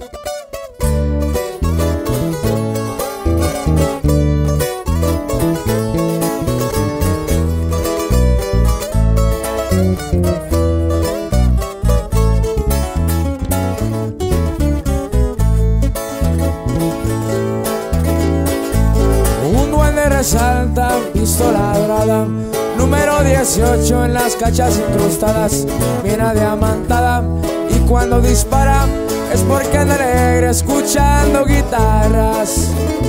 Resalta, pistola dorada, número 18 en las cachas incrustadas, bien diamantada, y cuando dispara es porque anda alegre escuchando guitarras.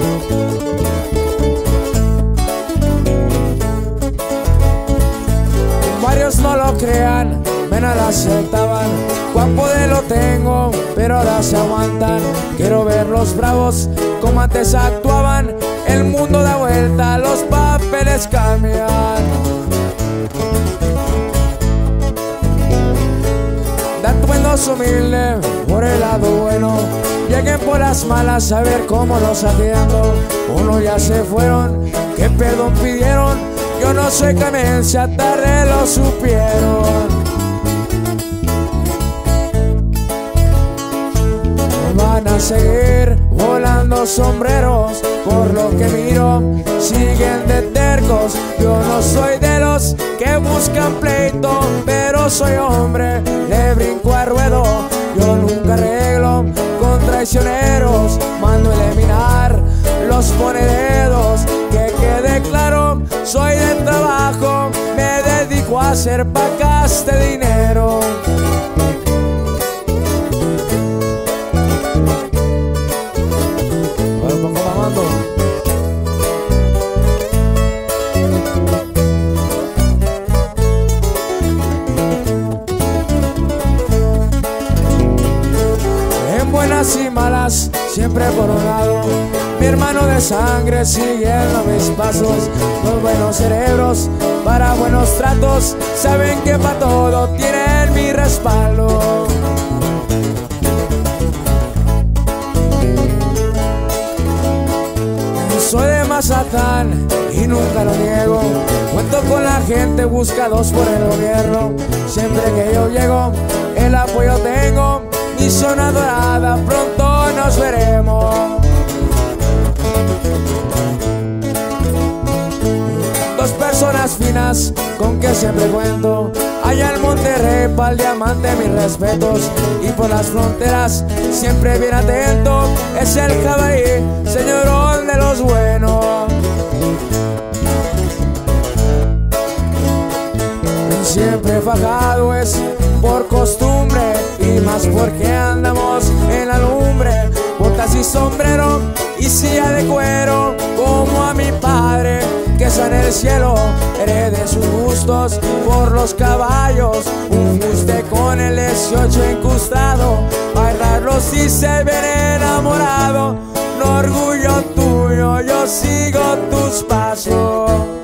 Varios no lo crean, me la aceptaban, cuán poder lo tengo, pero ahora se aguantan. Quiero verlos bravos como antes actuaban. El mundo da vuelta, los papeles cambian. Datuendos humilde por el lado bueno, lleguen por las malas a ver cómo los atiendo. Uno ya se fueron, que perdón pidieron, yo no soy clemencia, tarde lo supieron. Van a seguir volando sombreros, por lo que miro, siguen de tercos. Yo no soy de los que buscan pleito, pero soy hombre, le brinco a ruedo. Yo nunca arreglo con traicioneros, mando eliminar los ponededos. Que quede claro, soy de trabajo, me dedico a hacer pacas de dinero. Buenas y malas, siempre por un lado. Mi hermano de sangre siguiendo mis pasos. Los buenos cerebros para buenos tratos, saben que para todo tienen mi respaldo. Soy de Mazatlán y nunca lo niego. Cuento con la gente, buscados por el gobierno. Siempre que yo llego, el apoyo tengo. Mi zona dorada, pronto nos veremos. Dos personas finas con que siempre cuento. Allá en Monterrey, pa'l diamante, mis respetos. Y por las fronteras, siempre bien atento. Es el jabalí, señorón de los buenos. Siempre fajado es por costumbre, y más porque andamos en la lumbre. Botas y sombrero y silla de cuero, como a mi padre que está en el cielo. Herede sus gustos por los caballos, un fuste con el 18 incrustado. Bailarlo si se viene enamorado, un orgullo tuyo, yo sigo tus pasos.